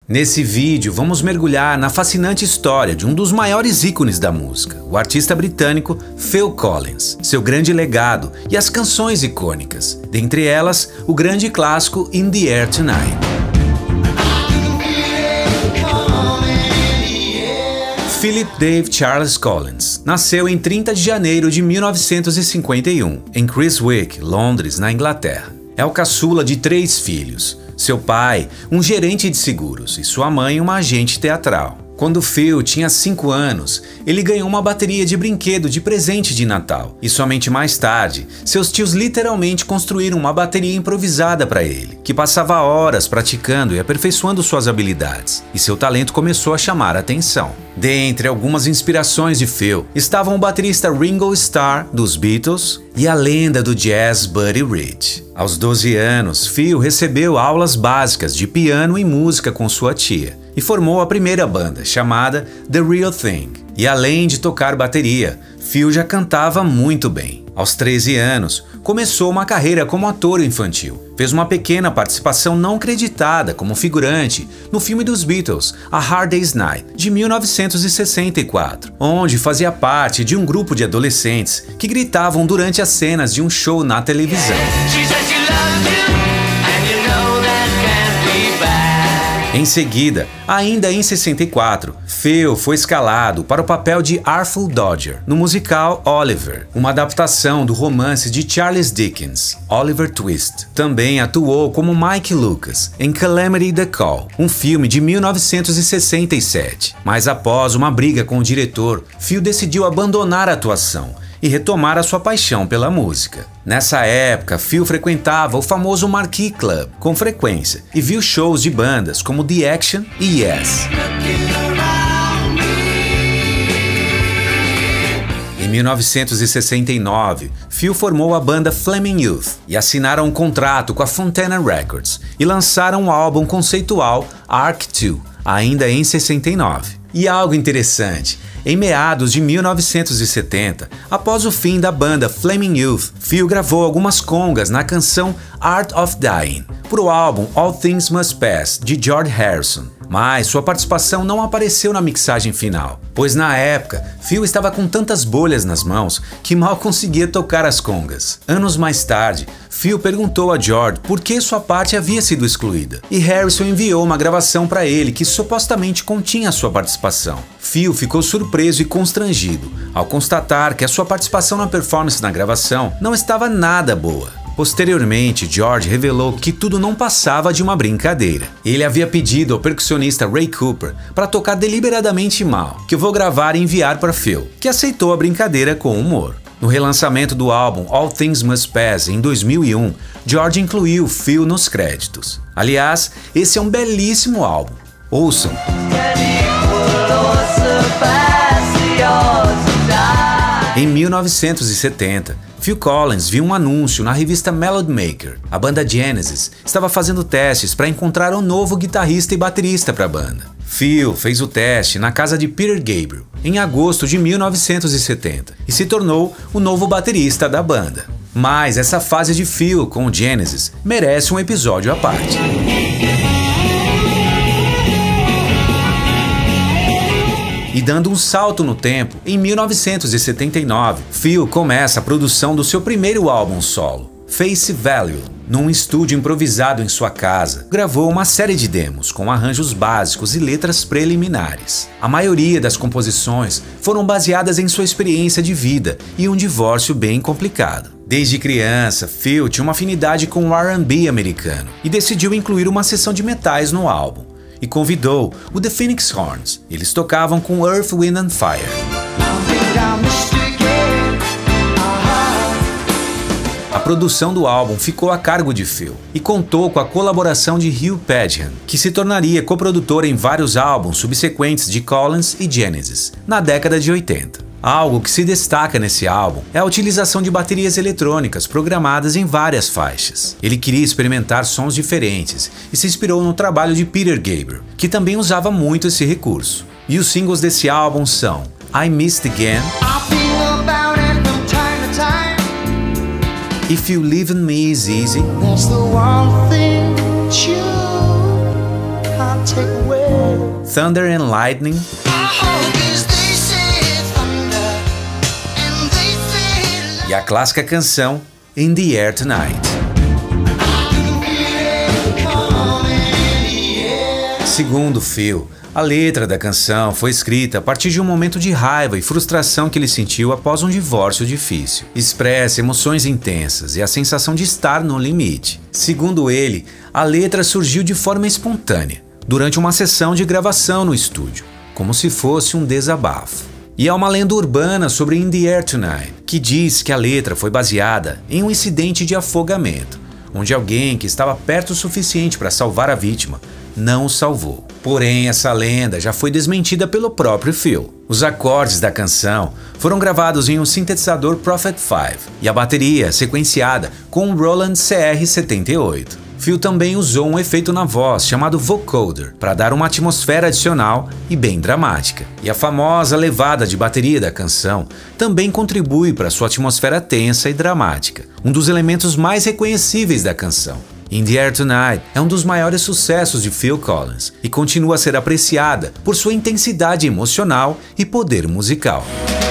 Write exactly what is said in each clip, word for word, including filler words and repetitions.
Nesse vídeo, vamos mergulhar na fascinante história de um dos maiores ícones da música, o artista britânico Phil Collins, seu grande legado e as canções icônicas, dentre elas o grande clássico In the Air Tonight. Philip Dave Charles Collins nasceu em trinta de janeiro de mil novecentos e cinquenta e um, em Chiswick, Londres, na Inglaterra. É o caçula de três filhos. Seu pai, um gerente de seguros, e sua mãe, uma agente teatral. Quando Phil tinha cinco anos, ele ganhou uma bateria de brinquedo de presente de Natal, e somente mais tarde, seus tios literalmente construíram uma bateria improvisada para ele, que passava horas praticando e aperfeiçoando suas habilidades, e seu talento começou a chamar a atenção. Dentre algumas inspirações de Phil, estavam o baterista Ringo Starr, dos Beatles, e a lenda do jazz Buddy Rich. Aos doze anos, Phil recebeu aulas básicas de piano e música com sua tia, e formou a primeira banda, chamada The Real Thing. E além de tocar bateria, Phil já cantava muito bem. Aos treze anos, começou uma carreira como ator infantil. Fez uma pequena participação não creditada como figurante no filme dos Beatles, A Hard Day's Night, de mil novecentos e sessenta e quatro, onde fazia parte de um grupo de adolescentes que gritavam durante as cenas de um show na televisão. Em seguida, ainda em sessenta e quatro, Phil foi escalado para o papel de Artful Dodger no musical Oliver, uma adaptação do romance de Charles Dickens, Oliver Twist. Também atuou como Mike Lucas em Calamity the Call, um filme de mil novecentos e sessenta e sete. Mas após uma briga com o diretor, Phil decidiu abandonar a atuação e retomar a sua paixão pela música. Nessa época, Phil frequentava o famoso Marquee Club com frequência e viu shows de bandas como The Action e Yes. Em mil novecentos e sessenta e nove, Phil formou a banda Flaming Youth e assinaram um contrato com a Fontana Records e lançaram um álbum conceitual Arc dois, ainda em sessenta e nove. E algo interessante, em meados de mil novecentos e setenta, após o fim da banda Flaming Youth, Phil gravou algumas congas na canção Art of Dying, para o álbum All Things Must Pass, de George Harrison. Mas sua participação não apareceu na mixagem final, pois na época, Phil estava com tantas bolhas nas mãos que mal conseguia tocar as congas. Anos mais tarde, Phil perguntou a George por que sua parte havia sido excluída, e Harrison enviou uma gravação para ele que supostamente continha sua participação. Phil ficou surpreso e constrangido ao constatar que a sua participação na performance na gravação não estava nada boa. Posteriormente, George revelou que tudo não passava de uma brincadeira. Ele havia pedido ao percussionista Ray Cooper para tocar deliberadamente mal, que eu vou gravar e enviar para Phil, que aceitou a brincadeira com humor. No relançamento do álbum All Things Must Pass, em dois mil e um, George incluiu Phil nos créditos. Aliás, esse é um belíssimo álbum. Ouçam! Em mil novecentos e setenta, Phil Collins viu um anúncio na revista Melody Maker. A banda Genesis estava fazendo testes para encontrar um novo guitarrista e baterista para a banda. Phil fez o teste na casa de Peter Gabriel em agosto de mil novecentos e setenta e se tornou o novo baterista da banda. Mas essa fase de Phil com o Genesis merece um episódio à parte. E dando um salto no tempo, em mil novecentos e setenta e nove, Phil começa a produção do seu primeiro álbum solo, Face Value. Num estúdio improvisado em sua casa, gravou uma série de demos com arranjos básicos e letras preliminares. A maioria das composições foram baseadas em sua experiência de vida e um divórcio bem complicado. Desde criança, Phil tinha uma afinidade com o R and B americano e decidiu incluir uma seção de metais no álbum. E convidou o The Phoenix Horns. Eles tocavam com Earth, Wind and Fire. A produção do álbum ficou a cargo de Phil e contou com a colaboração de Hugh Padgham, que se tornaria coprodutor em vários álbuns subsequentes de Collins e Genesis, na década de oitenta. Algo que se destaca nesse álbum é a utilização de baterias eletrônicas programadas em várias faixas. Ele queria experimentar sons diferentes e se inspirou no trabalho de Peter Gabriel, que também usava muito esse recurso. E os singles desse álbum são I Missed Again, If You Leaving Me Is Easy, Thunder and Lightning e a clássica canção In the Air Tonight. Segundo Phil, a letra da canção foi escrita a partir de um momento de raiva e frustração que ele sentiu após um divórcio difícil. Expressa emoções intensas e a sensação de estar no limite. Segundo ele, a letra surgiu de forma espontânea, durante uma sessão de gravação no estúdio, como se fosse um desabafo. E há uma lenda urbana sobre In the Air Tonight, que diz que a letra foi baseada em um incidente de afogamento, onde alguém que estava perto o suficiente para salvar a vítima não o salvou. Porém, essa lenda já foi desmentida pelo próprio Phil. Os acordes da canção foram gravados em um sintetizador Prophet cinco e a bateria sequenciada com um Roland C R setenta e oito. Phil também usou um efeito na voz chamado vocoder para dar uma atmosfera adicional e bem dramática. E a famosa levada de bateria da canção também contribui para sua atmosfera tensa e dramática, um dos elementos mais reconhecíveis da canção. In the Air Tonight é um dos maiores sucessos de Phil Collins e continua a ser apreciada por sua intensidade emocional e poder musical.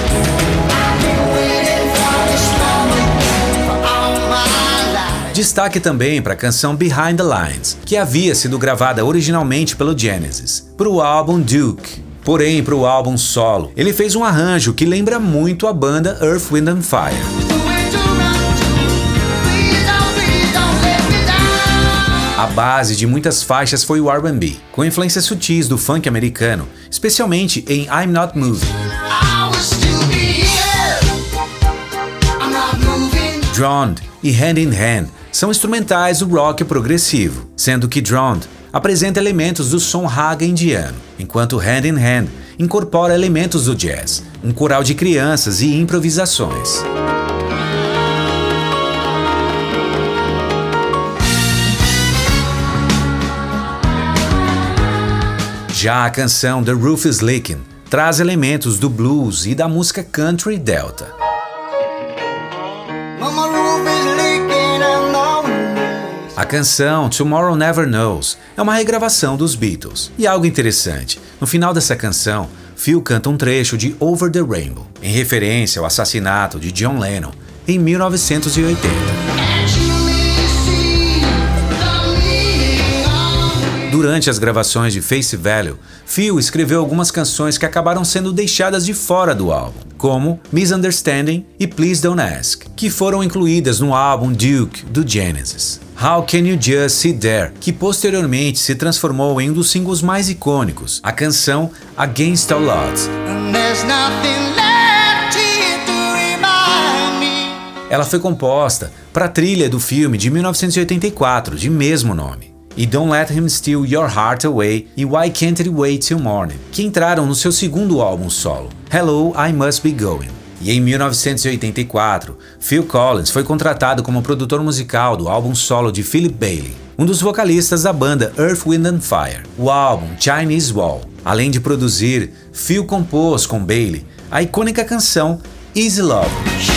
Destaque também para a canção Behind the Lines, que havia sido gravada originalmente pelo Genesis, para o álbum Duke. Porém, para o álbum solo, ele fez um arranjo que lembra muito a banda Earth, Wind and Fire. A base de muitas faixas foi o R and B, com influências sutis do funk americano, especialmente em I'm Not Moving. Drowned e Hand in Hand são instrumentais do rock progressivo, sendo que Drowned apresenta elementos do som raga indiano, enquanto Hand in Hand incorpora elementos do jazz, um coral de crianças e improvisações. Já a canção The Roof is Leaking traz elementos do blues e da música country delta. A canção Tomorrow Never Knows é uma regravação dos Beatles. E algo interessante, no final dessa canção, Phil canta um trecho de Over the Rainbow, em referência ao assassinato de John Lennon em mil novecentos e oitenta. Durante as gravações de Face Value, Phil escreveu algumas canções que acabaram sendo deixadas de fora do álbum, como Misunderstanding e Please Don't Ask, que foram incluídas no álbum Duke do Genesis. How Can You Just Sit There, que posteriormente se transformou em um dos singles mais icônicos, a canção Against All Odds. Ela foi composta para a trilha do filme de mil novecentos e oitenta e quatro, de mesmo nome. E Don't Let Him Steal Your Heart Away e Why Can't It Wait Till Morning, que entraram no seu segundo álbum solo, Hello, I Must Be Going. E em mil novecentos e oitenta e quatro, Phil Collins foi contratado como produtor musical do álbum solo de Philip Bailey, um dos vocalistas da banda Earth, Wind and Fire, o álbum Chinese Wall. Além de produzir, Phil compôs com Bailey a icônica canção Easy Love.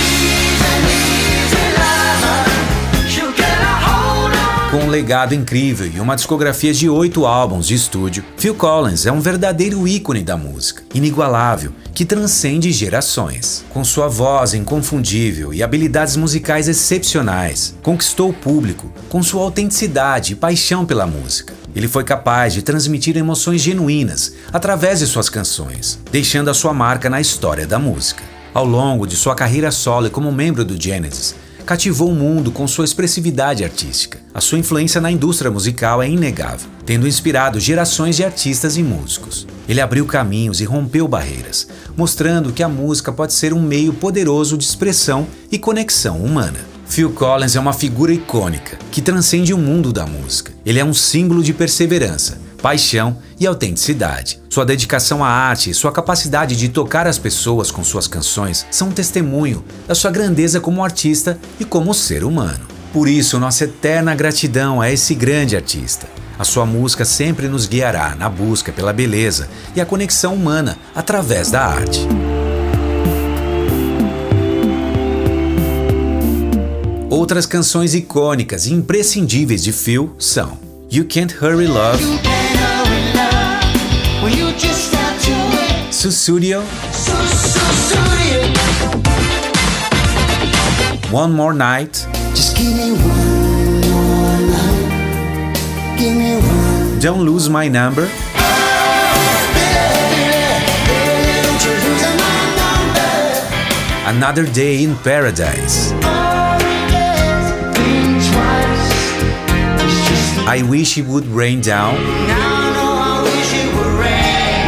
Com um legado incrível e uma discografia de oito álbuns de estúdio, Phil Collins é um verdadeiro ícone da música, inigualável, que transcende gerações. Com sua voz inconfundível e habilidades musicais excepcionais, conquistou o público com sua autenticidade e paixão pela música. Ele foi capaz de transmitir emoções genuínas através de suas canções, deixando a sua marca na história da música. Ao longo de sua carreira solo e como membro do Genesis, cativou o mundo com sua expressividade artística. A sua influência na indústria musical é inegável, tendo inspirado gerações de artistas e músicos. Ele abriu caminhos e rompeu barreiras, mostrando que a música pode ser um meio poderoso de expressão e conexão humana. Phil Collins é uma figura icônica que transcende o mundo da música. Ele é um símbolo de perseverança, paixão e autenticidade. Sua dedicação à arte e sua capacidade de tocar as pessoas com suas canções são um testemunho da sua grandeza como artista e como ser humano. Por isso, nossa eterna gratidão a esse grande artista. A sua música sempre nos guiará na busca pela beleza e a conexão humana através da arte. Outras canções icônicas e imprescindíveis de Phil são You Can't Hurry Love, Sussudio, One More Night, Just give me one more night. Give me one. Don't Lose My Number, Don't you lose my number. Another Day in Paradise, Think twice. It's just I Wish It Would Rain Down, now, no, I wish it would rain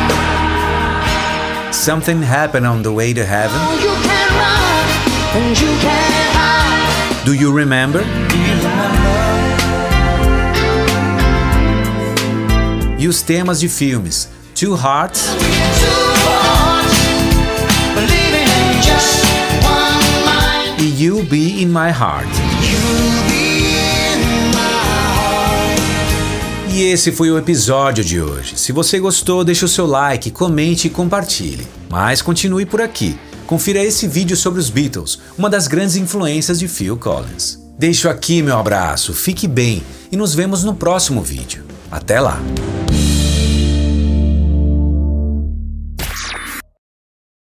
now. Something Happened on the Way to Heaven, You can run and you can hide. Do You Remember? Do you remember? E os temas de filmes Two Hearts, Two hearts, believing in just one mind. e You'll Be in My Heart. You'll be in my heart. E esse foi o episódio de hoje. Se você gostou, deixe o seu like, comente e compartilhe. Mas continue por aqui. Confira esse vídeo sobre os Beatles, uma das grandes influências de Phil Collins. Deixo aqui meu abraço, fique bem e nos vemos no próximo vídeo. Até lá!